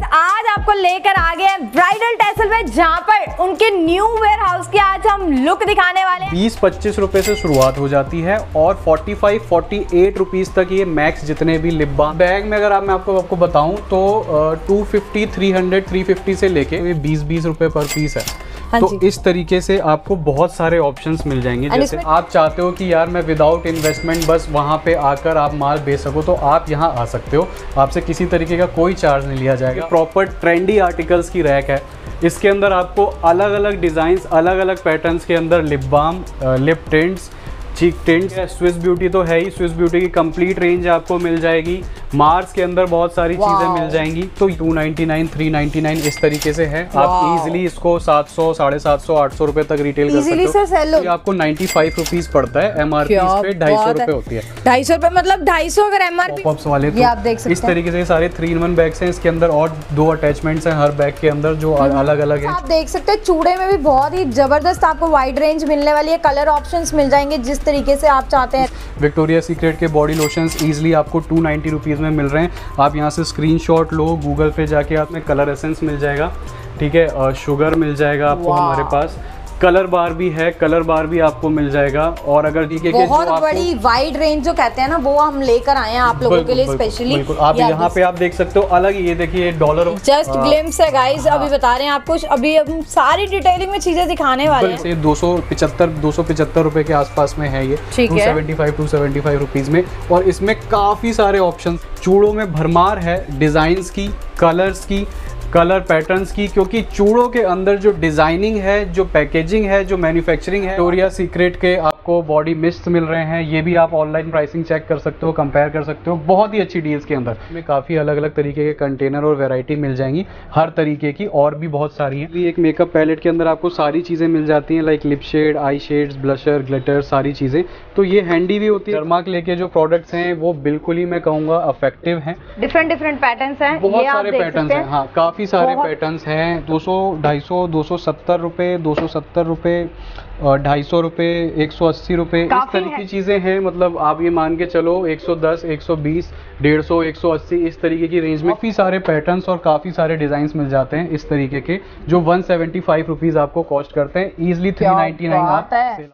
आज आपको लेकर आ गए हैं ब्राइडल टेसल में, जहाँ पर उनके न्यू वेयर हाउस की आज हम लुक दिखाने वाले हैं। 20-25 रुपए से शुरुआत हो जाती है और 45-48 रुपीज तक ये मैक्स जितने भी लिप बाम बैग में अगर मैं आपको बताऊं तो 250, 300, 350 से लेके 20-20 रुपए पर पीस है। तो इस तरीके से आपको बहुत सारे ऑप्शंस मिल जाएंगे। जैसे आप चाहते हो कि यार मैं विदाउट इन्वेस्टमेंट बस वहाँ पे आकर आप माल बेच सको तो आप यहाँ आ सकते हो, आपसे किसी तरीके का कोई चार्ज नहीं लिया जाएगा। प्रॉपर ट्रेंडी आर्टिकल्स की रैक है, इसके अंदर आपको अलग अलग डिज़ाइंस, अलग अलग पैटर्न्स के अंदर lip balm, lip tints, cheek tints, Swiss Beauty तो है ही, स्विस ब्यूटी की कंप्लीट रेंज आपको मिल जाएगी। मार्स के अंदर बहुत सारी चीजें मिल जाएंगी। तो 299, 399 इस तरीके से है। आप इजीली इसको 700, 750, 800 रुपए तक रिटेल कर सकते हो। आपको 95 रुपीज पड़ता है, एमआरपी इस पे 250 रुपए होती है। 250 रुपए मतलब 250 अगर एमआरपी। पॉप्स वाले तो आप देख सकते हैं इस तरीके से सारे 3-in-1 बैग्स हैं। इसके अंदर और 2 अटैचमेंट्स हैं हर बैग के अंदर जो अलग अलग है। आप देख सकते हैं चूड़े में भी बहुत ही जबरदस्त आपको वाइड रेंज मिलने वाली है। कलर ऑप्शंस मिल जाएंगे जिस तरीके से आप चाहते हैं। विक्टोरिया सीक्रेट के बॉडी लोशंस इजीली आपको 290 रुपीज़ में मिल रहे हैं। आप यहाँ से स्क्रीनशॉट लो, गूगल पे जाके आप में कलर एसेंस मिल जाएगा, ठीक है, शुगर मिल जाएगा आपको, हमारे पास कलर बार भी है, कलर बार भी आपको मिल जाएगा। और अगर देखिए बहुत बड़ी वाइड रेंज जो कहते हैं ना वो हम लेकर आए हैं आप लोगों के लिए स्पेशली। आप यहाँ पे आप देख सकते हो अलग, ये देखिए डॉलर जस्ट ग्लिम्स है गाइस, अभी बता रहे हैं आपको, अभी हम सारी डिटेलिंग में चीजें दिखाने वाले हैं। 275 रुपए के आसपास में है ये, 275 रुपीज में। और इसमें काफी सारे ऑप्शन, चूड़ों में भरमार है, डिजाइन की, कलर्स की, कलर पैटर्न्स की, क्योंकि चूड़ों के अंदर जो डिजाइनिंग है, जो पैकेजिंग है, जो मैन्युफैक्चरिंग है, विक्टोरिया सीक्रेट के आपको बॉडी मिस्ट मिल रहे हैं। ये भी आप ऑनलाइन प्राइसिंग चेक कर सकते हो, कंपेयर कर सकते हो, बहुत ही अच्छी डील्स के अंदर। में काफ़ी अलग अलग तरीके के कंटेनर और वैरायटी मिल जाएंगी हर तरीके की, और भी बहुत सारी हैं। एक मेकअप पैलेट के अंदर आपको सारी चीज़ें मिल जाती हैं, like lip shade, eye shades, blusher, glitter, सारी चीज़ें। तो ये हैंडी भी होती है। डर्मा के लेके जो प्रोडक्ट्स हैं वो बिल्कुल ही मैं कहूँगा इफेक्टिव हैं। डिफरेंट पैटर्न्स हैं, बहुत सारे पैटर्न्स हैं। हाँ, काफ़ी सारे पैटर्न्स हैं। 200, 250, 270 रुपये, 270 रुपये, 250 रुपये, 180 रुपये, इस तरह की चीज़ें हैं। मतलब आप ये मान के चलो 110, 120, 150, 180 इस तरीके की रेंज में काफ़ी सारे पैटर्न्स और काफ़ी सारे डिज़ाइंस मिल जाते हैं इस तरीके के, जो 175 रुपीज़ आपको कॉस्ट करते हैं। ईजिली 399 आप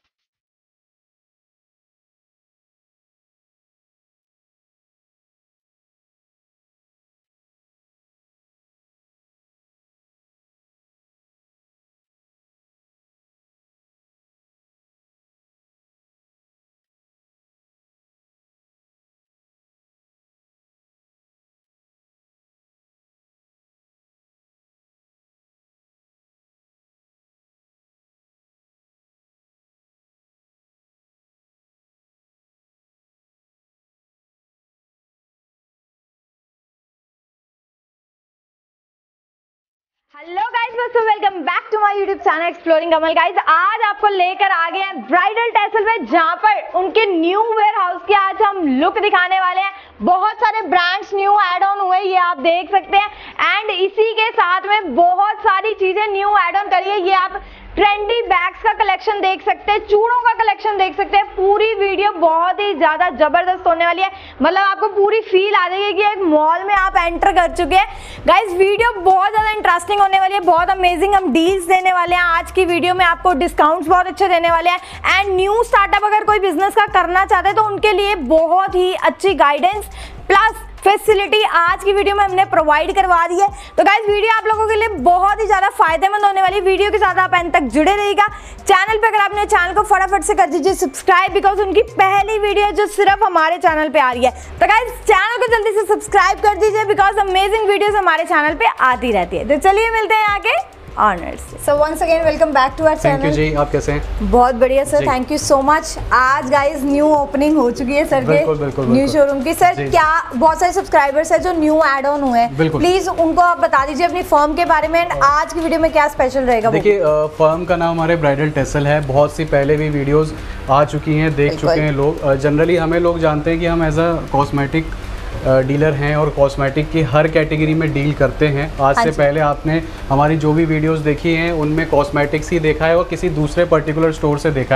हेलो गाइस, दोस्तों welcome back to my YouTube channel exploring Kamal. Guys आज आपको लेकर आ गए हैं ब्राइडल टेसल में, जहां पर उनके न्यू वेयर हाउस की आज हम लुक दिखाने वाले हैं। बहुत सारे ब्रांड्स न्यू ऐड ऑन हुए, ये आप देख सकते हैं। एंड इसी के साथ में बहुत सारी चीजें न्यू ऐड ऑन करी है। ये आप ट्रेंडी बैग्स का कलेक्शन देख सकते हैं, चूड़ों का कलेक्शन देख सकते हैं। पूरी वीडियो बहुत ही ज्यादा जबरदस्त होने वाली है, मतलब आपको पूरी फील आ जाएगी कि एक मॉल में आप एंटर कर चुके हैं। गाइस वीडियो बहुत ज्यादा इंटरेस्टिंग होने वाली है, बहुत अमेजिंग हम डील्स देने वाले हैं आज की वीडियो में। आपको डिस्काउंट्स बहुत अच्छे देने वाले हैं। एंड न्यू स्टार्टअप अगर कोई बिजनेस का करना चाहते हैं तो उनके लिए बहुत ही अच्छी गाइडेंस प्लस फैसिलिटी आज की वीडियो में हमने प्रोवाइड करवा दी है। तो गाइस वीडियो आप लोगों के लिए बहुत ही ज्यादा फायदेमंद होने वाली। वीडियो के साथ आप एंड तक जुड़े रहिएगा। चैनल पे अगर आपने चैनल को फटाफट से कर दीजिए सब्सक्राइब, बिकॉज उनकी पहली वीडियो जो सिर्फ हमारे चैनल पे आ रही है। तो गाइस चैनल को जल्दी से सब्सक्राइब कर दीजिए, बिकॉज अमेजिंग वीडियोस हमारे चैनल पे आती रहती है। तो चलिए मिलते हैं आगे owners. So once again welcome back to our channel. Thank you जी, आप कैसे हैं? बहुत बढ़िया sir, thank you so much. आज गाइस न्यू ओपनिंग हो चुकी है सर के न्यू शोरूम की। सर क्या बहुत सारे सब्सक्राइबर्स हैं जो न्यू ऐड ऑन हुए हैं, प्लीज उनको आप बता दीजिए अपनी फर्म के बारे में। आज की वीडियो में क्या स्पेशल रहेगा? देखिए फर्म का नाम हमारे ब्राइडल टेसल है। बहुत सी पहले भी वीडियोस आ चुकी हैं, देख चुके हैं लोग। जनरली हमें लोग जानते हैं कि हम एज अ कॉस्मेटिक डीलर हैं और कॉस्मेटिक की हर कैटेगरी में डील करते हैं। आज से पहले आपने हमारी जो भी वीडियोस देखी हैं उनमें कॉस्मेटिक्स ही देखा है और किसी दूसरे पर्टिकुलर स्टोर से देखा है।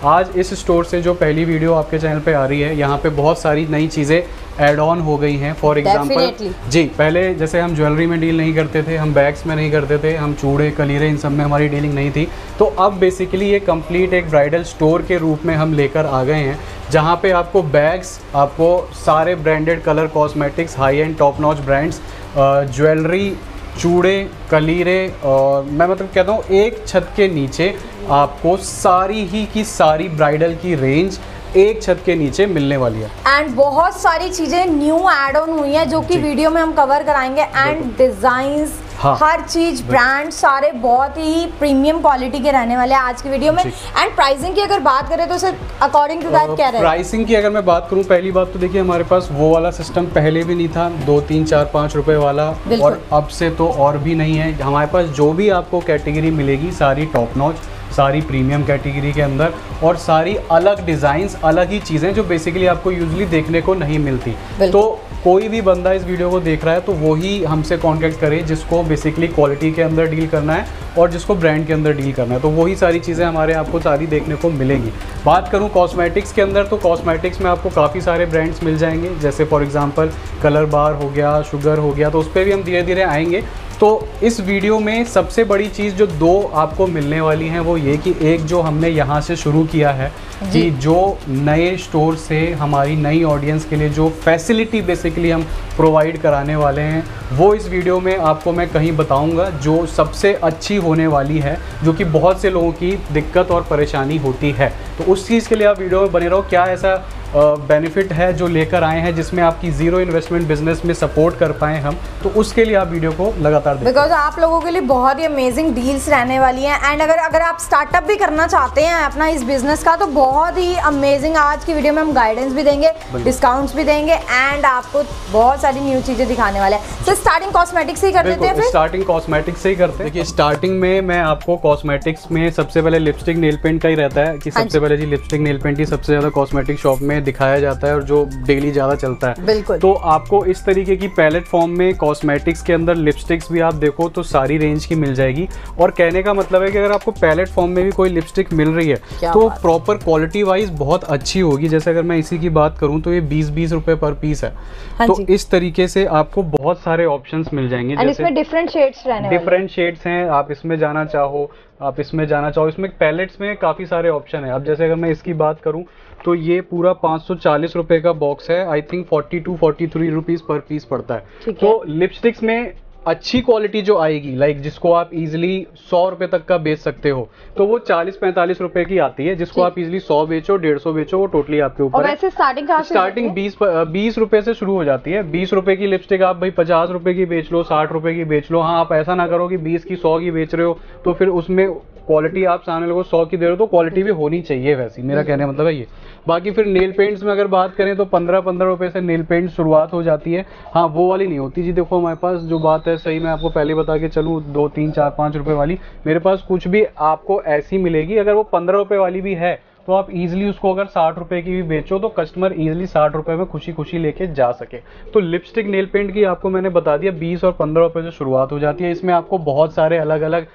आज इस स्टोर से जो पहली वीडियो आपके चैनल पे आ रही है, यहाँ पे बहुत सारी नई चीज़ें एड ऑन हो गई हैं। फॉर एग्जांपल जी, पहले जैसे हम ज्वेलरी में डील नहीं करते थे, हम बैग्स में नहीं करते थे, हम चूड़े कलीरे इन सब में हमारी डीलिंग नहीं थी। तो अब बेसिकली ये कंप्लीट एक ब्राइडल स्टोर के रूप में हम लेकर आ गए हैं, जहाँ पे आपको बैग्स, आपको सारे branded colour cosmetics, high end top notch brands, jewellery, चूड़े, कलीरे, और मैं मतलब कहता हूँ एक छत के नीचे आपको सारी ही की सारी ब्राइडल की रेंज एक छत के नीचे मिलने वाली है। एंड बहुत सारी चीजें न्यू ऐड ऑन हुई हैं जो कि वीडियो में हम कवर कराएंगे। एंड डिजाइन्स, हाँ, हर चीज, ब्रांड सारे बहुत ही प्रीमियम क्वालिटी के रहने वाले हैं आज की वीडियो में। एंड प्राइसिंग की अगर बात करें तो सर अकॉर्डिंग टू दैट क्या रहेगा? प्राइसिंग की अगर मैं बात करूं, पहली बात तो देखिए हमारे पास वो वाला सिस्टम पहले भी नहीं था, 2, 3, 4, 5 रुपए वाला, और अब से तो और भी नहीं है। हमारे पास जो भी आपको कैटेगरी मिलेगी सारी टॉप नॉच, सारी प्रीमियम कैटेगरी के अंदर, और सारी अलग डिज़ाइंस, अलग ही चीज़ें जो बेसिकली आपको यूजुअली देखने को नहीं मिलती। तो कोई भी बंदा इस वीडियो को देख रहा है तो वही हमसे कांटेक्ट करे जिसको बेसिकली क्वालिटी के अंदर डील करना है और जिसको ब्रांड के अंदर डील करना है, तो वही सारी चीज़ें हमारे आपको सारी देखने को मिलेंगी। बात करूं कॉस्मेटिक्स के अंदर, तो कॉस्मेटिक्स में आपको काफ़ी सारे ब्रांड्स मिल जाएंगे, जैसे फॉर एग्जांपल कलर बार हो गया, शुगर हो गया, तो उस पर भी हम धीरे धीरे आएंगे। तो इस वीडियो में सबसे बड़ी चीज़ जो 2 आपको मिलने वाली हैं वो ये कि एक जो हमने यहाँ से शुरू किया है कि जो नए स्टोर से हमारी नई ऑडियंस के लिए जो फैसिलिटी बेसिकली हम प्रोवाइड कराने वाले हैं वो इस वीडियो में आपको मैं कहीं बताऊंगा, जो सबसे अच्छी होने वाली है, जो कि बहुत से लोगों की दिक्कत और परेशानी होती है। तो उस चीज़ के लिए आप वीडियो में बने रहो। क्या ऐसा बेनिफिट है जो लेकर आए हैं जिसमें आपकी ज़ीरो इन्वेस्टमेंट बिजनेस में सपोर्ट कर पाएँ हम, तो उसके लिए आप वीडियो को लगातार देखें, बिकॉज आप लोगों के लिए बहुत ही अमेजिंग डील्स रहने वाली हैं। एंड अगर आप स्टार्टअप भी करना चाहते हैं अपना इस बिजनेस का, तो बहुत ही अमेजिंग आज की वीडियो में हम गाइडेंस भी देंगे, डिस्काउंट्स भी देंगे, एंड आपको बहुत सारी न्यू चीज़ें दिखाने वाले हैं। तो स्टार्टिंग कॉस्मेटिक्स से ही कर देते हैं फिर? स्टार्टिंग कॉस्मेटिक्स से ही करते हैं। देखिए स्टार्टिंग में मैं आपको कॉस्मेटिक्स में सबसे पहले लिपस्टिक नेल पेंट का ही रहता है कि सबसे पहले जी लिपस्टिक नेल पेंट ही सबसे ज़्यादा कॉस्मेटिक शॉप में दिखाया जाता है और जो डेली ज़्यादा चलता है। बिल्कुल। तो आपको इस तरीके की पैलेट फॉर्म में कॉस्मेटिक्स के अंदर लिपस्टिक्स भी आप देखो तो सारी रेंज की मिल जाएगी। और कहने का मतलब है कि अगर आपको पैलेट फॉर्म में भी कोई लिपस्टिक मिल रही है तो प्रॉपर क्वालिटी वाइज बहुत अच्छी होगी। जैसे अगर मैं इसी की बात करूं तो ये 20-20 रुपए पर पीस है। तो इस तरीके से आपको बहुत सारे ऑप्शंस मिल जाएंगे। जैसे इसमें डिफरेंट शेड्स रहने वाले हैं। डिफरेंट शेड्स हैं, आप इसमें जाना चाहो आप इसमें जाना चाहो। इसमें पैलेट्स में काफ़ी सारे ऑप्शन है। अब जैसे अगर मैं इसकी बात करूं तो ये पूरा 540 रुपए का बॉक्स है। I think 42-43 rupees per piece पड़ता है। तो लिपस्टिक्स में अच्छी क्वालिटी जो आएगी, लाइक जिसको आप इजीली 100 रुपए तक का बेच सकते हो, तो वो 40-45 रुपए की आती है। जिसको आप इजीली 100 बेचो, 150 बेचो, वो टोटली आपके ऊपर है। स्टार्टिंग 20 रुपए से शुरू हो जाती है। 20 रुपए की लिपस्टिक आप भाई 50 रुपए की बेच लो, 60 रुपए की बेच लो। हाँ, आप ऐसा ना करो कि 20 की 100 की बेच रहे हो तो फिर उसमें क्वालिटी आप सामने लोगों को 100 की दे रहे हो तो क्वालिटी भी होनी चाहिए वैसी। मेरा कहने का मतलब है ये। बाकी फिर नेल पेंट्स में अगर बात करें तो 15-15 रुपए से नेल पेंट शुरुआत हो जाती है। हाँ, वो वाली नहीं होती जी। देखो हमारे पास जो बात है सही, मैं आपको पहले बता के चलूँ 2, 3, 4, 5 रुपए वाली मेरे पास कुछ भी आपको ऐसी मिलेगी। अगर वो 15 रुपए वाली भी है तो आप इजीली उसको अगर 60 रुपए की भी बेचो तो कस्टमर इजीली 60 रुपए में खुशी खुशी लेके जा सके। तो लिपस्टिक नेल पेंट की आपको मैंने बता दिया 20 और 15 रुपए से शुरुआत हो जाती है। इसमें आपको बहुत सारे अलग अलग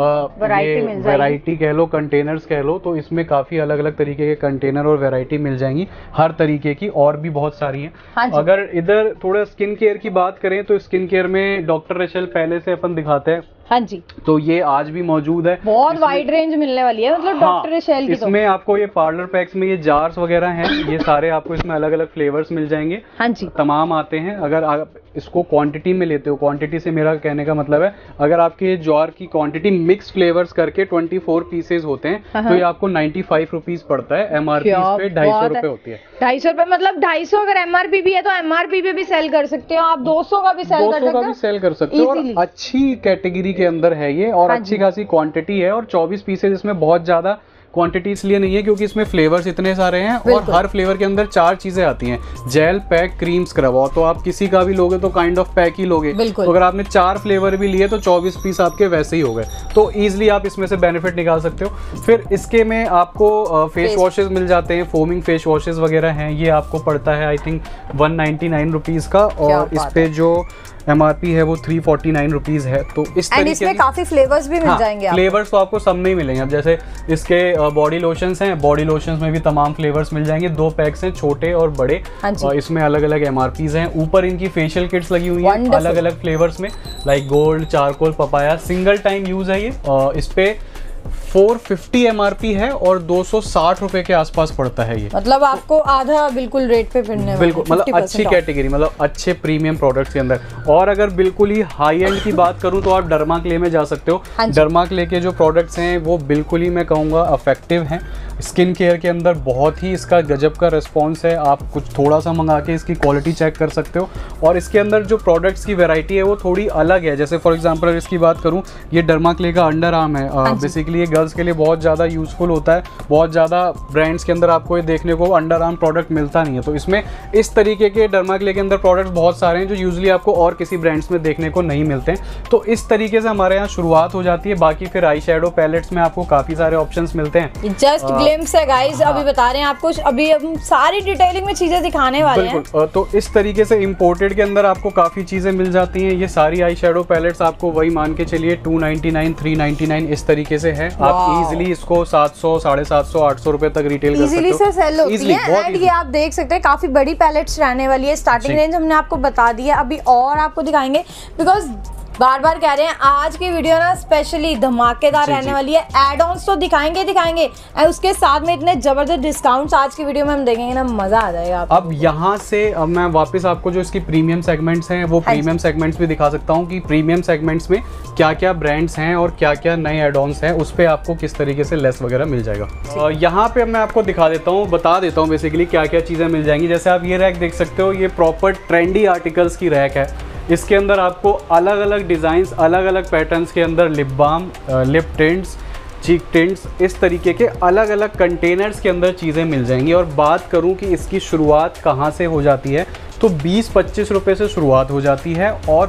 वैरायटी कह लो, कंटेनर्स कह लो, तो इसमें काफ़ी अलग अलग तरीके के कंटेनर और वैरायटी मिल जाएंगी हर तरीके की, और भी बहुत सारी हैं। हाँ, अगर इधर थोड़ा स्किन केयर की बात करें तो स्किन केयर में डॉक्टर रेचल पहले से अपन दिखाते हैं। हाँ जी, तो ये आज भी मौजूद है। बहुत वाइड रेंज मिलने वाली है, मतलब डॉक्टर रेचल की। इसमें आपको ये पार्लर पैक्स में ये जार्स वगैरह हैं, ये सारे आपको इसमें अलग अलग फ्लेवर्स मिल जाएंगे। हाँ जी, तमाम आते हैं। अगर आप इसको क्वांटिटी में लेते हो, क्वांटिटी से मेरा कहने का मतलब है अगर आपके जार की क्वांटिटी मिक्स फ्लेवर्स करके 24 पीसेस होते हैं तो ये आपको 95 रुपीज पड़ता है। एमआरपी पे 250 रुपए होती है। 250 रुपए, मतलब 250 अगर एमआरपी भी है तो एमआरपी पे भी सेल कर सकते हो आप। 200 का भी सेल कर सकते हो। और अच्छी कैटेगरी के अंदर है ये, और अच्छी खासी क्वांटिटी है। और 24 पीसेज इसमें बहुत ज्यादा क्वांटिटी इसलिए नहीं है क्योंकि इसमें फ्लेवर्स इतने सारे हैं और हर फ्लेवर के अंदर 4 चीजें आती हैं, जेल, पैक, क्रीम, स्क्रब। और तो आप किसी का भी लोगे तो काइंड ऑफ पैक ही लोगे। तो अगर आपने 4 फ्लेवर भी लिए तो 24 पीस आपके वैसे ही हो गए। तो ईजिली आप इसमें से बेनिफिट निकाल सकते हो। फिर इसके में आपको फेस वॉशेज मिल जाते हैं, फोमिंग फेस वॉशेज वगैरह हैं। ये आपको पड़ता है आई थिंक 199 रुपीज़ का। और इस पे जो MRP है वो 349 रुपीज़ है। तो इस तरीके इसमें काफी फ्लेवर्स भी मिल जाएंगे। फ्लेवर्स तो आपको सब में ही मिलेंगे। अब जैसे इसके बॉडी लोशंस हैं, बॉडी लोशंस में भी तमाम फ्लेवर्स मिल जाएंगे। 2 पैक्स हैं, छोटे और बड़े, और इसमें अलग अलग MRPs हैं। ऊपर इनकी फेशियल किट्स लगी हुई हैं अलग अलग फ्लेवर्स में, like gold, charcoal, papaya. Single time use है ये। इस पे 450 MRP है और 260 रुपए के आसपास पड़ता है ये। मतलब आपको आधा बिल्कुल रेट पे मिलने बिल्कुल, मतलब अच्छी कैटेगरी, मतलब अच्छे प्रीमियम प्रोडक्ट्स के अंदर। और अगर बिल्कुल ही हाई एंड की बात करूं तो आप डर्माक्ले में जा सकते हो। डर्माक्ले के जो प्रोडक्ट्स हैं वो बिल्कुल ही मैं कहूँगा इफेक्टिव हैं। स्किन केयर के अंदर बहुत ही इसका गजब का रिस्पॉन्स है। आप कुछ थोड़ा सा मंगा के इसकी क्वालिटी चेक कर सकते हो। और इसके अंदर जो प्रोडक्ट्स की वैरायटी है वो थोड़ी अलग है। जैसे फॉर एग्जांपल अगर इसकी बात करूं, ये डर्माक्ले का अंडर आर्म है। बेसिकली ये गर्ल्स के लिए बहुत ज़्यादा यूजफुल होता है। बहुत ज़्यादा ब्रांड्स के अंदर आपको ये देखने को अंडर आर्म प्रोडक्ट मिलता नहीं है। तो इसमें इस तरीके के डर्माक्ले के अंदर प्रोडक्ट्स बहुत सारे हैं जो यूजली आपको और किसी ब्रांड्स में देखने को नहीं मिलते हैं। तो इस तरीके से हमारे यहाँ शुरुआत हो जाती है। बाकी फिर आई शेडो पैलेट्स में आपको काफ़ी सारे ऑप्शंस मिलते हैं। जस्ट ग्लिम्स है गाइस, अभी बता रहे हैं आपको, अभी हम सारी डिटेलिंग में चीजें दिखाने वाले हैं। तो इस तरीके से इंपोर्टेड के अंदर आपको काफी चीजें मिल जाती हैं। ये सारी आई शेडो पैलेट्स आपको वही मान के चलिए 299, 399 इस तरीके से है। आप इजीली इसको 700, 750, 800 रुपए तक रिटेल कर सकते हो। इजीली से सेल होती है। एंड ये आप देख सकते हैं काफी बड़ी पैलेट्स रहने वाली है। स्टार्टिंग रेंज हमने आपको बता दी है, अभी और आपको दिखाएंगे बिकॉज बार बार कह रहे हैं आज की वीडियो ना स्पेशली धमाकेदार रहने वाली है। एड ऑन्स तो दिखाएंगे और उसके साथ में इतने जबरदस्त डिस्काउंट्स आज की वीडियो में हम देखेंगे ना, मजा आ जाएगा आपको। अब यहाँ से अब मैं वापस आपको जो इसकी प्रीमियम सेगमेंट्स हैं वो प्रीमियम सेगमेंट्स भी दिखा सकता हूँ कि प्रीमियम सेगमेंट्स में क्या क्या ब्रांड्स हैं और क्या क्या नए एड ऑन्स हैं, उस पर आपको किस तरीके से लेस वगैरह मिल जाएगा। यहाँ पे मैं आपको दिखा देता हूँ, बता देता हूँ बेसिकली क्या क्या चीज़ें मिल जाएंगी। जैसे आप ये रैक देख सकते हो, ये प्रॉपर ट्रेंडी आर्टिकल्स की रैक है। इसके अंदर आपको अलग अलग डिज़ाइंस, अलग अलग पैटर्न्स के अंदर lip balm, lip tints, cheek tints, इस तरीके के अलग अलग कंटेनर्स के अंदर चीज़ें मिल जाएंगी। और बात करूं कि इसकी शुरुआत कहां से हो जाती है तो 20-25 रुपये से शुरुआत हो जाती है और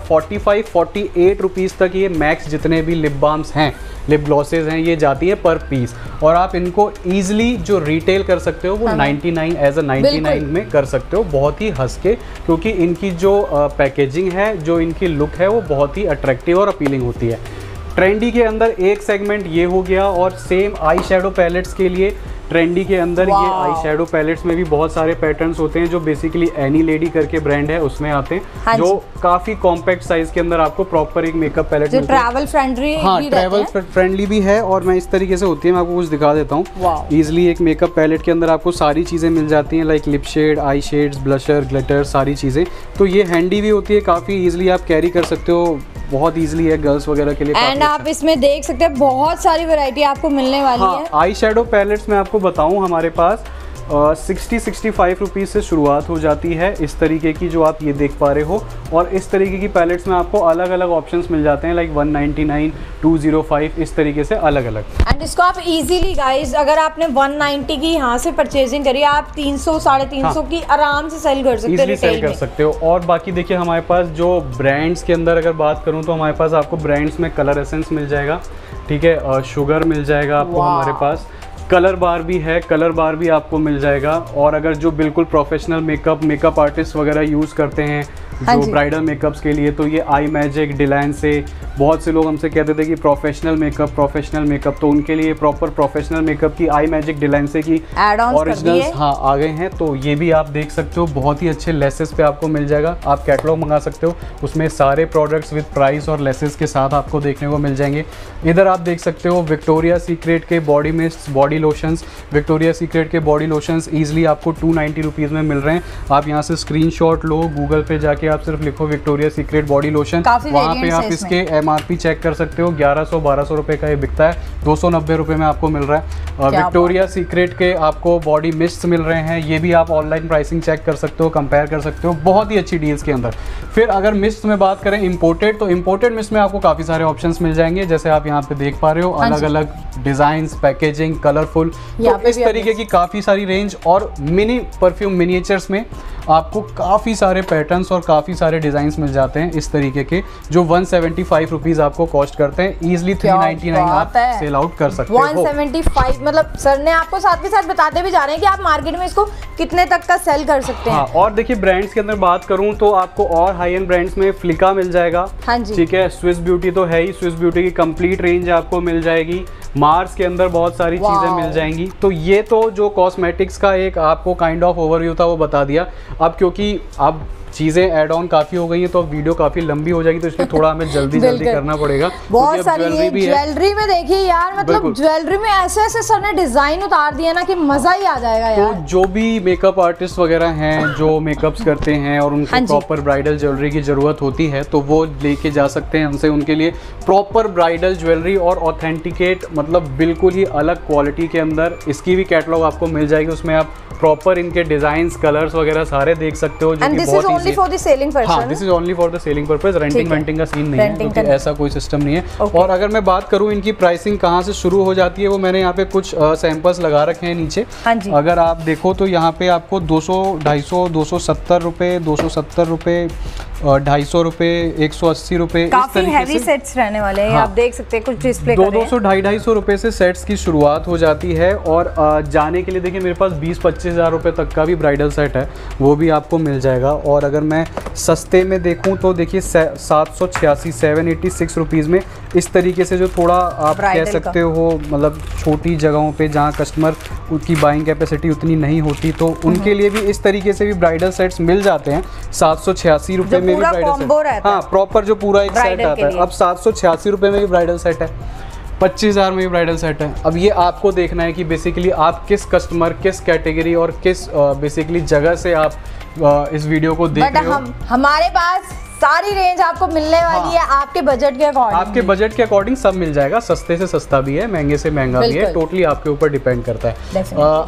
45-48 रुपीज़ तक ये मैक्स जितने भी लिप बाम्स हैं, लिप ग्लॉसेज हैं, ये जाती है पर पीस। और आप इनको ईजिली जो रिटेल कर सकते हो वो 99 एज अ 99 में कर सकते हो, बहुत ही हंस के, क्योंकि इनकी जो पैकेजिंग है, जो इनकी लुक है वो बहुत ही अट्रैक्टिव और अपीलिंग होती है। ट्रेंडी के अंदर एक सेगमेंट ये हो गया। और सेम आई शेडो पैलेट्स के लिए ट्रेंडी के अंदर ये आई शेडो पैलेट्स में भी बहुत सारे पैटर्न्स होते हैं जो बेसिकली एनी लेडी करके ब्रांड है उसमें आते हैं, जो काफी कॉम्पैक्ट साइज के अंदर आपको प्रॉपर एक मेकअप पैलेट जो ट्रैवल फ्रेंडली, हाँ ट्रैवल फ्रेंडली भी है। और मैं इस तरीके से होती है, मैं आपको कुछ दिखा देता हूँ। ईजिली एक मेकअप पैलेट के अंदर आपको सारी चीज़ें मिल जाती हैं, like lip shade, eye shades, blusher, glitter, सारी चीज़ें। तो ये हैंडी भी होती है, काफ़ी ईजिली आप कैरी कर सकते हो, बहुत इजीली है गर्ल्स वगैरह के लिए। एंड आप इसमें देख सकते हैं बहुत सारी वैरायटी आपको मिलने वाली है। आई शेडो पैलेट्स में आपको बताऊं, हमारे पास 60-65 रुपीज़ से शुरुआत हो जाती है इस तरीके की जो आप ये देख पा रहे हो। और इस तरीके की पैलेट्स में आपको अलग अलग ऑप्शंस मिल जाते हैं, लाइक 199, 205, इस तरीके से अलग अलग। एंड इसको आप इजीली गाइस, अगर आपने 190 की यहाँ से परचेजिंग करी, आप 300, 350 की आराम से सेल कर सकते हो, इजीली सेल कर सकते हो। और बाकी देखिए हमारे पास जो ब्रांड्स के अंदर अगर बात करूँ तो हमारे पास आपको ब्रांड्स में कलर एसेंस मिल जाएगा, ठीक है, शुगर मिल जाएगा आपको, हमारे पास कलर बार भी है, कलर बार भी आपको मिल जाएगा। और अगर जो बिल्कुल प्रोफेशनल मेकअप आर्टिस्ट वगैरह यूज़ करते हैं जो ब्राइडल मेकअप्स के लिए, तो ये आई मैजिक, डिलाइन से, बहुत से लोग हमसे कहते थे कि प्रोफेशनल मेकअप, तो उनके लिए प्रॉपर प्रोफेशनल मेकअप की आई मैजिक, डिलाइन से की ओरिजिनल्स आ गए हैं। तो ये भी आप देख सकते हो, बहुत ही अच्छे लेसेस पे आपको मिल जाएगा। आप कैटलॉग मंगा सकते हो, उसमें सारे प्रोडक्ट्स विद प्राइस और लेसेस के साथ आपको देखने को मिल जाएंगे। इधर आप देख सकते हो विक्टोरिया सीक्रेट के body mist, body lotions, Victoria Secret के बॉडी लोशंस ईजिली आपको 290 रुपीज़ में मिल रहे हैं। आप यहाँ से स्क्रीनशॉट लो, गूगल पे जाके आप सिर्फ लिखो विक्टोरिया सीक्रेट बॉडी लोशन, वहाँ पे आप इसके MRP चेक कर सकते हो। 1100-1200 रुपये का ये बिकता है, 290 रुपये में आपको मिल रहा है। विक्टोरिया सीक्रेट के आपको बॉडी मिस्ट मिल रहे हैं, ये भी आप ऑनलाइन प्राइसिंग चेक कर सकते हो, कंपेयर कर सकते हो, बहुत ही अच्छी डील्स के अंदर। फिर अगर मिस्ट में बात करें इम्पोर्टेड, तो इम्पोर्टेड मिस्ट में आपको काफ़ी सारे ऑप्शंस मिल जाएंगे, जैसे आप यहाँ पे देख पा रहे हो, अलग अलग डिज़ाइंस, पैकेजिंग, कलर कलरफुल, तो इस तरीके की काफ़ी सारी रेंज। और मिनी परफ्यूम मिनिएचर्स में आपको काफ़ी सारे पैटर्न्स और काफ़ी सारे डिज़ाइंस मिल जाते हैं इस तरीके के, जो 175 रुपीज़ आपको कॉस्ट करते हैं। ईजिली 399 आप सेल आउट कर सकते हो। 175 मतलब सर ने आपको साथ के साथ बताते भी जा रहे हैं कि आप मार्केट में इसको कितने तक का सेल कर सकते हैं। हाँ, और देखिए ब्रांड्स के अंदर बात करूं तो आपको और हाई एंड ब्रांड्स में फ्लिका मिल जाएगा। हाँ जी, ठीक है, स्विस ब्यूटी तो है ही, स्विस ब्यूटी की कंप्लीट रेंज आपको मिल जाएगी। मार्स के अंदर बहुत सारी चीजें मिल जाएंगी। तो ये तो जो कॉस्मेटिक्स का एक आपको काइंड ऑफ ओवरव्यू था वो बता दिया। अब क्योंकि अब चीजें ऐड ऑन काफी हो गई हैं तो वीडियो काफी लंबी हो जाएगी, तो इसलिए थोड़ा हमें जल्दी करना पड़ेगा। बहुत सारी ज्वेलरी में देखिए यार, मतलब ज्वेलरी में ऐसे ऐसे सर ने डिजाइन उतार दिया ना कि मजा ही आ जाएगा यार। तो जो भी मेकअप आर्टिस्ट वगैरह हैं जो मेकअप्स करते हैं और उनको प्रॉपर ब्राइडल ज्वेलरी की जरूरत होती है तो वो लेके जा सकते हैं हमसे। उनके लिए प्रॉपर ब्राइडल ज्वेलरी और ऑथेंटिकेट, मतलब बिल्कुल ही अलग क्वालिटी के अंदर इसकी भी कैटलॉग आपको मिल जाएगी। उसमें आप प्रॉपर इनके डिजाइन्स, कलर्स वगैरह सारे देख सकते हो, जो कि बहुत only for the selling purpose. हाँ, this is only for the selling purpose. Renting venting का सीन नहीं है, क्योंकि ऐसा कोई सिस्टम नहीं है। और अगर मैं बात करूँ इनकी प्राइसिंग कहाँ से शुरू हो जाती है, वो मैंने यहाँ पे कुछ सैंपल्स लगा रखे हैं नीचे। अगर आप देखो तो यहाँ पे आपको 200, 250, 270 रुपये, 270 रुपये, 250 रुपये, 180 रुपये, काफी हैवी सेट्स रहने वाले हैं। आप देख सकते हैं कुछ डिस्प्ले 200, 250 रुपये से सेट्स की शुरुआत हो जाती है। और जाने के लिए देखिए मेरे पास 20-25 हज़ार रुपये तक का भी ब्राइडल सेट है, वो भी आपको मिल जाएगा। और अगर मैं सस्ते में देखूं तो देखिए 786, 786 रुपीज़ में इस तरीके से, जो थोड़ा आप कह सकते हो मतलब छोटी जगहों पे जहां कस्टमर उनकी बाइंग कैपेसिटी उतनी नहीं होती, तो उनके लिए भी इस तरीके से भी ब्राइडल सेट्स मिल जाते हैं। 786 रुपये में भी ब्राइडल सेट, हाँ प्रॉपर जो पूरा एक सेट आता है। अब 786 रुपये में भी ब्राइडल सेट है, 25,000 में भी ब्राइडल सेट है। अब ये आपको देखना है कि बेसिकली आप किस कस्टमर, किस कैटेगरी और किस बेसिकली जगह से आप इस वीडियो को देख रहे हो। हमारे पास सारी रेंज आपको मिलने वाली है आपके बजट के अकॉर्डिंग। आपके बजट के अकॉर्डिंग सब मिल जाएगा, सस्ते से सस्ता भी है, महंगे से महंगा भी है, टोटली आपके ऊपर डिपेंड करता है।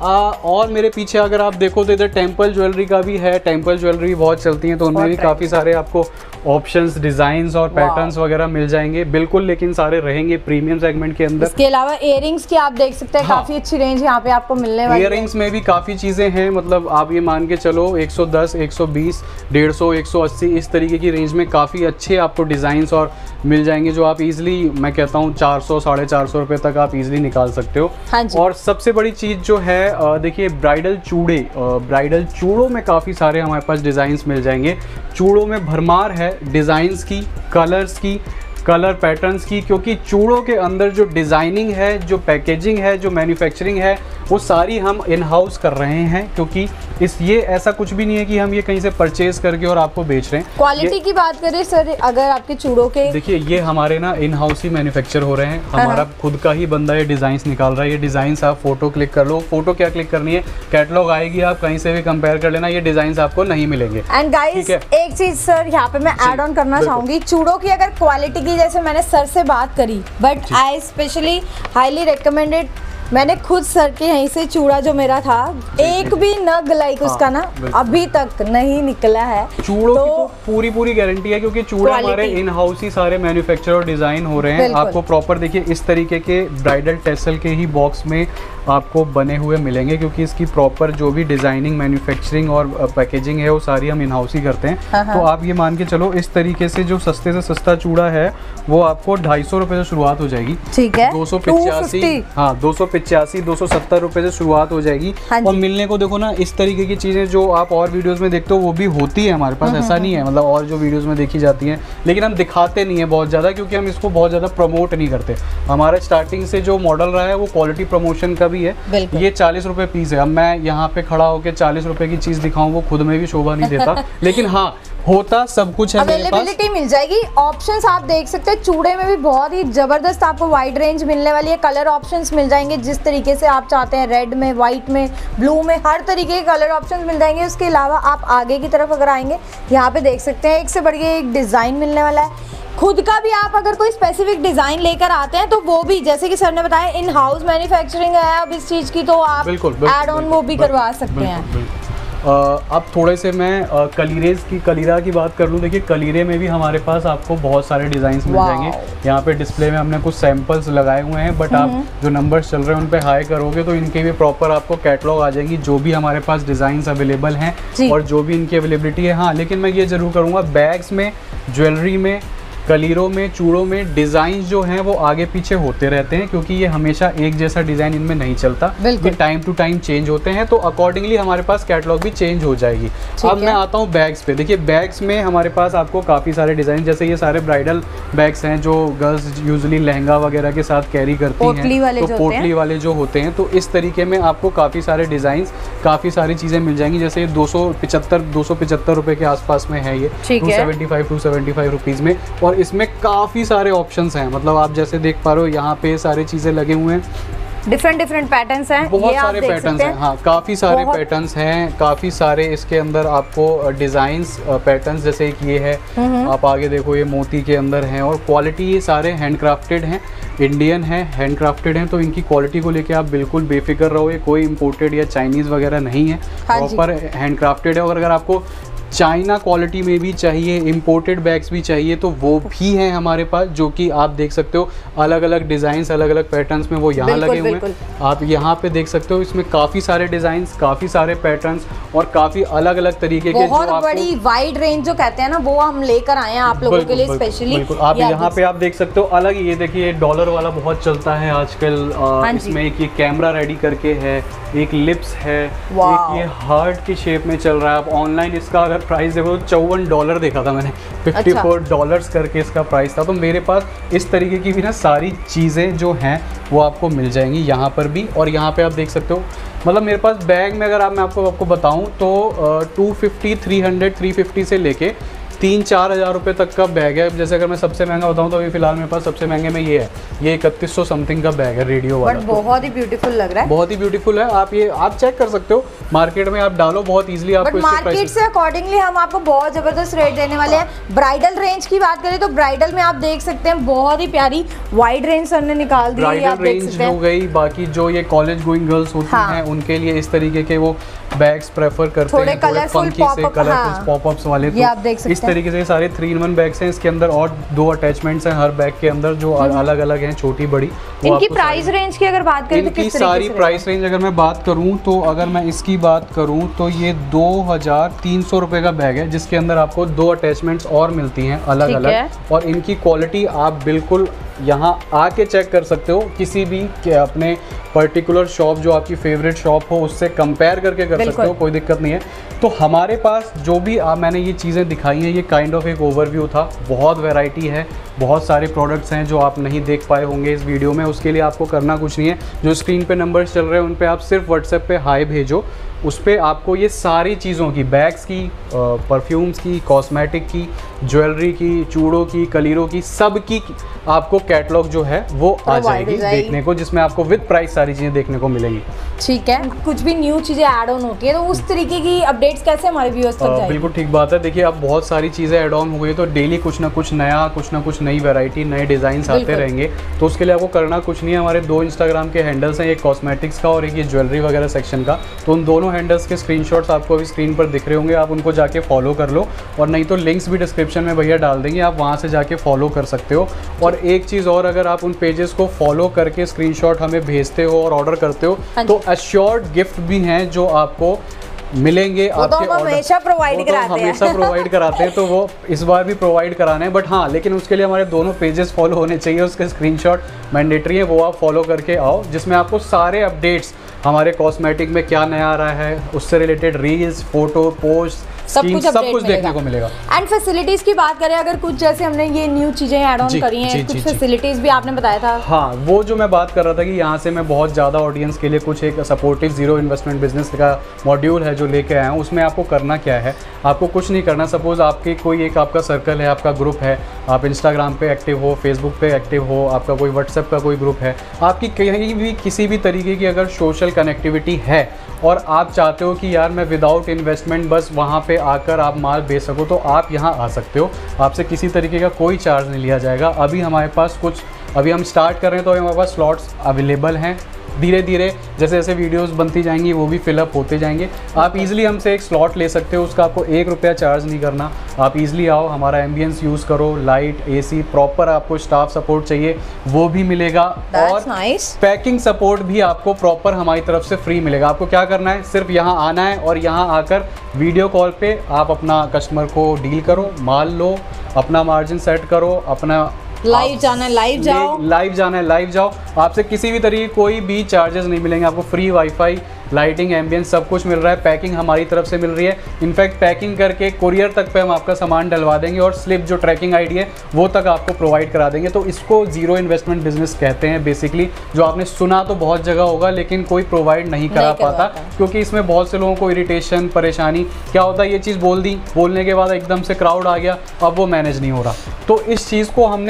और मेरे पीछे अगर आप देखो तो इधर टेम्पल ज्वेलरी का भी है। टेम्पल ज्वेलरी भी बहुत चलती है, तो उनमें भी काफ़ी सारे आपको ऑप्शंस, डिजाइन्स और पैटर्न्स वगैरह मिल जाएंगे बिल्कुल, लेकिन सारे रहेंगे प्रीमियम सेगमेंट के अंदर। इसके अलावा इयररिंग्स की आप देख सकते हैं, काफी अच्छी रेंज यहाँ पे आपको मिलने वाली है। इयररिंग्स में भी काफ़ी चीज़ें हैं, मतलब आप ये मान के चलो 110, 120, 150, 180 इस तरीके की रेंज में काफ़ी अच्छे आपको डिज़ाइंस और मिल जाएंगे, जो आप इजीली, मैं कहता हूँ 400, 450 रुपये तक आप इजीली निकाल सकते हो। हाँ जी। और सबसे बड़ी चीज़ जो है देखिए ब्राइडल चूड़े, ब्राइडल चूड़ों में काफ़ी सारे हमारे पास डिज़ाइंस मिल जाएंगे। चूड़ों में भरमार है डिज़ाइंस की, कलर्स की, कलर पैटर्न्स की, क्योंकि चूड़ों के अंदर जो डिज़ाइनिंग है, जो पैकेजिंग है, जो मैन्युफैक्चरिंग है, वो सारी हम इन हाउस कर रहे हैं। क्योंकि ये ऐसा कुछ भी नहीं है कि हम ये कहीं से परचेज करके और आपको बेच रहे हैं। क्वालिटी की बात करें सर, अगर आपके चूड़ों के, देखिए ये हमारे ना इन हाउस ही मैन्युफैक्चर हो रहे हैं, हमारा खुद का ही बंदा ये डिज़ाइंस निकाल रहा है। ये डिज़ाइंस आप फोटो क्लिक कर लो, फोटो क्या क्लिक करनी है, कैटलॉग आएगी, आप कहीं से भी कंपेयर कर लेना, ये डिज़ाइंस आपको नहीं मिलेंगे। एंड गाइस एक चीज सर यहाँ पे मैं ऐड ऑन करना चाहूंगी, चूड़ों की अगर क्वालिटी की, जैसे मैंने सर से बात करी, but I specially highly recommended, मैंने खुद सर के यहीं से चूड़ा जो मेरा था, एक भी नग लाइक उसका ना अभी तक नहीं निकला है। चूड़ों की तो पूरी गारंटी है, क्योंकि चूड़े हमारे इन हाउस ही सारे मैन्युफैक्चर और डिजाइन हो रहे हैं। आपको प्रॉपर देखिए इस तरीके के ब्राइडल टेसल के ही बॉक्स में आपको बने हुए मिलेंगे, क्योंकि इसकी प्रॉपर जो भी डिजाइनिंग, मैन्युफैक्चरिंग और पैकेजिंग है वो सारी हम इन हाउस ही करते हैं। तो आप ये मान के चलो इस तरीके से जो सस्ते से सस्ता चूड़ा है वो आपको 250 रुपये से शुरुआत हो जाएगी। ठीक है, 285, हाँ 285, 270 रुपये से शुरुआत हो जाएगी। और मिलने को देखो ना इस तरीके की चीजें जो आप और वीडियोस में देखते हो वो भी होती है हमारे पास, ऐसा नहीं है, मतलब और जो वीडियोस में देखी जाती हैं, लेकिन हम दिखाते नहीं है बहुत ज्यादा, क्योंकि हम इसको बहुत ज्यादा प्रमोट नहीं करते। हमारा स्टार्टिंग से जो मॉडल रहा है वो क्वालिटी प्रमोशन का भी है। ये 40 रुपए पीस है। अब मैं यहाँ पे खड़ा होकर 40 रुपए की चीज दिखाऊं, वो खुद में भी शोभा नहीं देता, लेकिन हाँ होता सब कुछ है मेरे पास। अवेलेबिलिटी मिल जाएगी, ऑप्शंस आप देख सकते हैं, चूड़े में भी बहुत ही जबरदस्त आपको वाइड रेंज मिलने वाली है। कलर ऑप्शंस मिल जाएंगे जिस तरीके से आप चाहते हैं, रेड में, व्हाइट में, ब्लू में, हर तरीके के कलर ऑप्शंस मिल जाएंगे। उसके अलावा आप आगे की तरफ अगर आएंगे, यहाँ पे देख सकते हैं एक से बढ़ के एक डिजाइन मिलने वाला है। खुद का भी आप अगर कोई स्पेसिफिक डिजाइन लेकर आते हैं तो वो भी, जैसे कि सर ने बताया, इन हाउस मैन्युफैक्चरिंग है अब इस चीज की, तो आप एड ऑन वो भी करवा सकते हैं। अब थोड़े से मैं कलीरा की बात कर लूँ। देखिए कलीरे में भी हमारे पास आपको बहुत सारे डिज़ाइंस मिल जाएंगे। यहाँ पे डिस्प्ले में हमने कुछ सैंपल्स लगाए हुए हैं, बट आप जो नंबर्स चल रहे हैं उन पे हाई करोगे तो इनके भी प्रॉपर आपको कैटलॉग आ जाएंगी, जो भी हमारे पास डिज़ाइंस अवेलेबल हैं और जो भी इनकी अवेलेबिलिटी है। हाँ, लेकिन मैं ये ज़रूर करूँगा, बैग्स में, ज्वेलरी में, कलीरों में, चूड़ों में डिज़ाइन जो हैं वो आगे पीछे होते रहते हैं, क्योंकि ये हमेशा एक जैसा डिज़ाइन इनमें नहीं चलता, ये टाइम टू टाइम चेंज होते हैं, तो अकॉर्डिंगली हमारे पास कैटलॉग भी चेंज हो जाएगी। अब मैं आता हूँ बैग्स पे। देखिए बैग्स में हमारे पास आपको काफ़ी सारे डिज़ाइन, जैसे ये सारे ब्राइडल बैग्स हैं जो गर्ल्स यूजुअली लहंगा वगैरह के साथ कैरी करती हैं, तो पोटली वाले जो होते हैं, तो इस तरीके में आपको काफ़ी सारे डिज़ाइन, काफ़ी सारी चीज़ें मिल जाएंगी। जैसे ये 275 रुपये के आसपास में है, ये 275 रुपीज़ में, और इसमें काफ़ी सारे ऑप्शंस हैं। मतलब आप जैसे देख पा रहे हो यहाँ पे सारे चीज़ें लगे हुए हैं, डिफरेंट पैटर्न्स हैं, बहुत सारे पैटर्न्स हैं। हाँ, काफ़ी सारे पैटर्न्स हैं, काफ़ी सारे इसके अंदर आपको डिज़ाइंस पैटर्न्स, जैसे एक ये है, आप आगे देखो ये मोती के अंदर हैं, और क्वालिटी ये सारे हैंडक्राफ्टेड हैं, इंडियन है, हैंडक्राफ्टेड हैं, तो इनकी क्वालिटी को लेके आप बिल्कुल बेफिक्र रहो, ये कोई इम्पोर्टेड या चाइनीज़ वगैरह नहीं है, प्रॉपर हैंडक्राफ्टेड है। और अगर आपको चाइना क्वालिटी में भी चाहिए, इंपोर्टेड बैग्स भी चाहिए, तो वो भी हैं हमारे पास, जो कि आप देख सकते हो अलग अलग डिज़ाइंस, अलग अलग पैटर्न्स में वो यहाँ लगे हुए हैं। आप यहाँ पे देख सकते हो, इसमें काफ़ी सारे डिज़ाइंस, काफ़ी सारे पैटर्न्स और काफ़ी अलग अलग तरीके के, बहुत बड़ी वाइड रेंज जो कहते हैं ना, वो हम लेकर आए हैं आप लोगों के लिए स्पेशली। आप यहाँ पे आप देख सकते हो अलग, ये देखिए डॉलर वाला बहुत चलता है आजकल। इसमें एक ये कैमरा रेडी करके है, एक लिप्स है, एक ये हार्ट की शेप में चल रहा है। आप ऑनलाइन इसका अगर प्राइस देखो तो $54 देखा था मैंने, $54 करके इसका प्राइस था। तो मेरे पास इस तरीके की भी ना सारी चीज़ें जो हैं वो आपको मिल जाएंगी यहाँ पर भी। और यहाँ पे आप देख सकते हो, मतलब मेरे पास बैग में अगर मैं आपको बताऊँ तो 250, 300, 350 से लेके 3-4 हज़ार रुपये तक का बैग है। जैसे अगर मैं सबसे महंगा बताऊँ तो अभी फिलहाल मेरे पास सबसे महंगे में ये है, ये 3100 समथिंग का बैग है, रेडियो वाला, बट बहुत ही ब्यूटीफुल लग रहा है, बहुत ही ब्यूटीफुल है। आप चेक कर सकते हो, मार्केट में आप डालो बहुत इजीली आपको, मार्केट से अकॉर्डिंगली हम आपको बहुत जबरदस्त रेट देने वाले हैं। ब्राइडल रेंज की बात करें तो ब्राइडल में आप देख सकते हैं बहुत ही प्यारी वाइड रेंज सर ने निकाल दी है, ब्राइडल रेंज हो गई। बाकी जो ये कॉलेज गोइंग गर्ल्स होती हैं उनके लिए इस तरीके के वो बैग्स प्रेफर करते हैं, थोड़े फंकी से, कलरफुल पॉपअप्स वाले। तो आप देख सकते हैं इस तरीके से सारे 3-in-1 बैग्स हैं। इसके अंदर और 2 अटैचमेंट्स हैं हर बैग के अंदर, जो अलग अलग हैं, छोटी बड़ी। इनकी प्राइस रेंज की अगर बात करें तो इनकी सारी प्राइस रेंज अगर मैं बात करूं तो, अगर मैं इसकी बात करूं तो ये 2300 रुपये का बैग है, जिसके अंदर आपको 2 अटैचमेंट्स और मिलती हैं अलग अलग। और इनकी क्वालिटी आप बिल्कुल यहाँ आके चेक कर सकते हो, किसी भी अपने पर्टिकुलर शॉप जो आपकी फेवरेट शॉप हो उससे कंपेयर करके कर सकते हो, कोई दिक्कत नहीं है। तो हमारे पास जो भी मैंने ये चीज़ें दिखाई हैं, ये काइंड ऑफ एक ओवरव्यू था। बहुत वैरायटी है, बहुत सारे प्रोडक्ट्स हैं जो आप नहीं देख पाए होंगे इस वीडियो में। उसके लिए आपको करना कुछ नहीं है, जो स्क्रीन पे नंबर्स चल रहे हैं उन पे आप सिर्फ व्हाट्सएप पे हाई भेजो, उस पर आपको ये सारी चीज़ों की, बैग्स की, परफ्यूम्स की, कॉस्मेटिक की, ज्वेलरी की, चूड़ों की, कलीरों की, सब की आपको कैटलॉग जो है वो आ जाएगी देखने को, जिसमें आपको विद प्राइस सारी चीज़ें देखने को मिलेंगी। ठीक है, कुछ भी न्यू चीज़ें ऐड ऑन होती है तो उस तरीके की अपडेट्स कैसे हमारे व्यूअर्स तक जाएंगी? बिल्कुल ठीक बात है। देखिए अब बहुत सारी चीज़ें ऐड ऑन हो गई, तो डेली कुछ ना कुछ नया, कुछ ना कुछ नई वैरायटी, नए डिज़ाइंस आते रहेंगे। तो उसके लिए आपको करना कुछ नहीं है, हमारे 2 इंस्टाग्राम के हैंडल्स हैं, एक कॉस्मेटिक्स का और एक ये ज्वेलरी वगैरह सेक्शन का। तो उन दोनों हैंडल्स के स्क्रीनशॉट्स आपको अभी स्क्रीन पर दिख रहे होंगे, आप उनको जाके फॉलो कर लो, और नहीं तो लिंक्स भी डिस्क्रिप्शन में भैया डाल देंगे, आप वहाँ से जाके फॉलो कर सकते हो। और एक चीज़ और, अगर आप उन पेजेस को फॉलो करके स्क्रीनशॉट हमें भेजते हो और ऑर्डर करते हो तो एश्योर्ड गिफ्ट भी हैं जो आपको मिलेंगे। आपके तो हमेशा प्रोवाइड कराते हैं, तो वो इस बार भी प्रोवाइड कराने हैं। बट हाँ, लेकिन उसके लिए हमारे दोनों पेजेस फॉलो होने चाहिए, उसके स्क्रीनशॉट मैंडेटरी है, वो आप फॉलो करके आओ, जिसमें आपको सारे अपडेट्स हमारे कॉस्मेटिक में क्या नया आ रहा है, उससे रिलेटेड रील्स, फोटो, पोस्ट, सब कुछ देखने को मिलेगा। एंड फैसिलिटीज की बात करें, अगर कुछ जैसे हमने ये न्यू चीजें ऐड ऑन करी हैं, कुछ फैसिलिटीज भी आपने बताया था। हाँ, वो जो मैं बात कर रहा था कि यहाँ से मैं बहुत ज़्यादा ऑडियंस के लिए कुछ एक सपोर्टिव जीरो इन्वेस्टमेंट बिजनेस का मॉड्यूल है जो लेके आया हूँ। उसमें आपको करना क्या है, आपको कुछ नहीं करना। सपोज आपके कोई एक आपका सर्कल है, आपका ग्रुप है, आप इंस्टाग्राम पे एक्टिव हो, फेसबुक पे एक्टिव हो, आपका कोई व्हाट्सएप का कोई ग्रुप है, आपकी कहीं भी किसी भी तरीके की अगर सोशल कनेक्टिविटी है और आप चाहते हो कि यार मैं विदाउट इन्वेस्टमेंट बस वहाँ पे आकर आप माल बेच सको, तो आप यहाँ आ सकते हो। आपसे किसी तरीके का कोई चार्ज नहीं लिया जाएगा। अभी हमारे पास अभी हम स्टार्ट कर रहे हैं, तो हमारे पास स्लॉट्स अवेलेबल हैं। धीरे धीरे जैसे जैसे वीडियोस बनती जाएंगी वो भी फिलअप होते जाएंगे। आप इजीली हमसे एक स्लॉट ले सकते हो, उसका आपको 1 रुपया चार्ज नहीं करना। आप इजीली आओ, हमारा एम्बियंस यूज़ करो, लाइट, एसी, प्रॉपर आपको स्टाफ सपोर्ट चाहिए वो भी मिलेगा, और पैकिंग सपोर्ट भी आपको प्रॉपर हमारी तरफ से फ्री मिलेगा। आपको क्या करना है, सिर्फ यहाँ आना है और यहाँ आकर वीडियो कॉल पे आप अपना कस्टमर को डील करो, माल लो, अपना मार्जिन सेट करो, अपना लाइव जाना है लाइव जाओ, लाइव जाना है लाइव जाओ। आपसे किसी भी तरीके कोई भी चार्जेस नहीं मिलेंगे, आपको फ्री वाईफाई, लाइटिंग, एम्बियंस सब कुछ मिल रहा है। पैकिंग हमारी तरफ से मिल रही है, इनफैक्ट पैकिंग करके कुरियर तक पे हम आपका सामान डलवा देंगे और स्लिप जो ट्रैकिंग आईडी है वो तक आपको प्रोवाइड करा देंगे। तो इसको जीरो इन्वेस्टमेंट बिजनेस कहते हैं बेसिकली, जो आपने सुना तो बहुत जगह होगा लेकिन कोई प्रोवाइड नहीं करा पाता, क्योंकि इसमें बहुत से लोगों को इरिटेशन, परेशानी क्या होता है, ये चीज़ बोल दी, बोलने के बाद एकदम से क्राउड आ गया, अब वो मैनेज नहीं हो रहा। तो इस चीज़ को हमने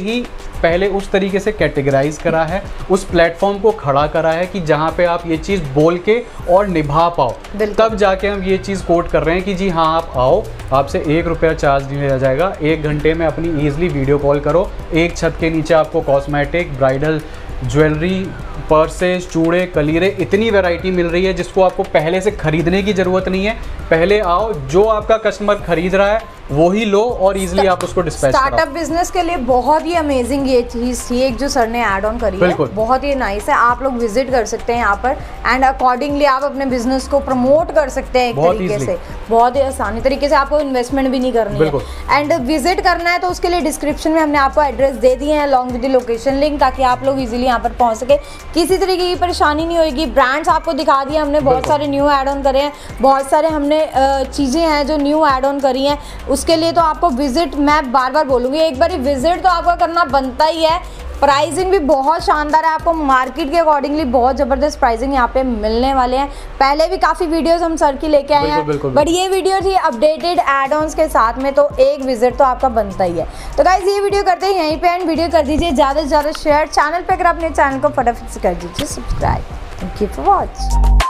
पहले उस तरीके से कैटेगराइज करा है, उस प्लेटफॉर्म को खड़ा करा है कि जहाँ पे आप ये चीज़ बोल के और निभा पाओ, तब जाके हम ये चीज़ कोट कर रहे हैं कि जी हाँ आप आओ, आपसे 1 रुपया चार्ज नहीं लिया जाएगा, 1 घंटे में अपनी ईजिली वीडियो कॉल करो, एक छत के नीचे आपको कॉस्मेटिक, ब्राइडल ज्वेलरी, पर्सेस, चूड़े, कलीरे, इतनी वैरायटी मिल रही है जिसको आपको पहले से खरीदने की ज़रूरत नहीं है। पहले आओ, जो आपका कस्टमर खरीद रहा है वो ही लो और इजीली आप उसको डिस्पैच करो। स्टार्टअप बिजनेस के लिए बहुत ही अमेजिंग ये चीज़ थी एक जो सर ने ऐड ऑन करी है, बहुत ही नाइस है। आप लोग विजिट कर सकते हैं यहाँ पर एंड अकॉर्डिंगली आप अपने बिजनेस को प्रमोट कर सकते हैं एक तरीके से, बहुत ही आसानी तरीके से। आपको इन्वेस्टमेंट भी नहीं करनी है एंड विजिट करना है तो उसके लिए डिस्क्रिप्शन में हमने आपको एड्रेस दे दिए हैं along with the location link, ताकि आप लोग इजीली यहाँ पर पहुँच सके, किसी तरीके की परेशानी नहीं होगी। ब्रांड्स आपको दिखा दिए हमने, बहुत सारे न्यू ऐड ऑन करे हैं, बहुत सारे हमने चीज़ें हैं जो न्यू ऐड ऑन करी हैं। उसके लिए तो आपको विजिट, मैं बार बार बोलूँगी, एक बार विजिट तो आपको करना बनता ही है। प्राइसिंग भी बहुत शानदार है, आपको मार्केट के अकॉर्डिंगली बहुत ज़बरदस्त प्राइसिंग यहाँ पे मिलने वाले हैं। पहले भी काफ़ी वीडियोस हम सर की लेके आए हैं, बट ये वीडियो थी अपडेटेड एड ऑन्स के साथ में, तो एक विजिट तो आपका बनता ही है। तो गाइस ये वीडियो करते हैं यहीं पे एंड, वीडियो कर दीजिए ज़्यादा से ज़्यादा शेयर, चैनल पे अगर अपने चैनल को फटाफट से कर दीजिए subscribe. Thank you for watch.